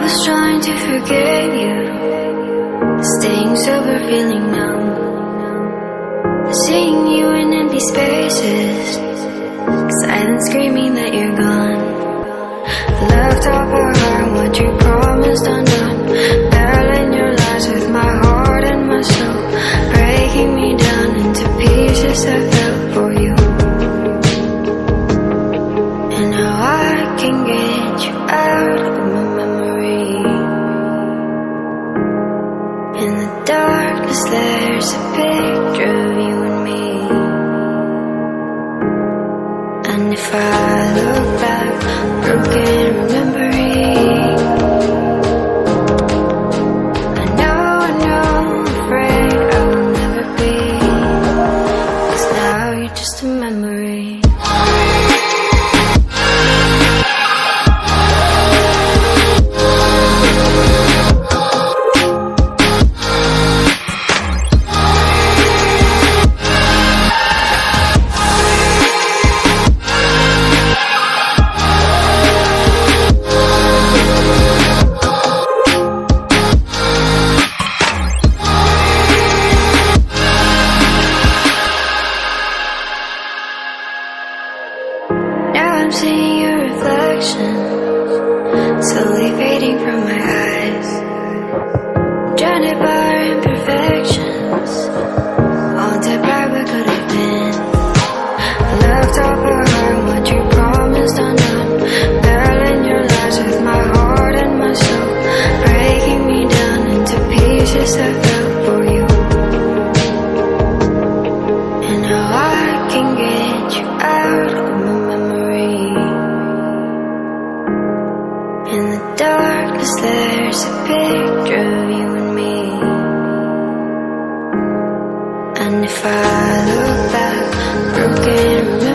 was trying to forget you, staying sober, feeling numb, seeing you in empty spaces, silent screaming that you're gone. Left off our heart, what you promised undone, battling your lies with my heart and my soul, breaking me down into pieces I fell for you. And now I can get you out of my memory. In the darkness there's a picture of you and me. And if I look back, broken remembering, I know, I'm afraid I will never be, 'cause now you're just a memory. I'm seeing your reflection, slowly fading from my eyes, drowned by our imperfections, haunted by what could have been. I left off our heart, what you promised undone, battling your lies with my heart and my soul, breaking me down into pieces I fell for you. And now I can get you out of my memory. In the darkness there's a picture of you and me. And if I look back, broken